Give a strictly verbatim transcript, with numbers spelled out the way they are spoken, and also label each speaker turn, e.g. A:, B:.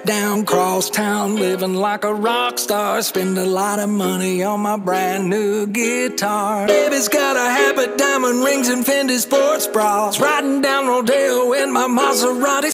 A: down cross town, living like a rock star. Spend a lot of money on my brand new guitar. Baby's got a habit, diamond rings and Fendi sports bras. Riding down Rodeo in my Maserati.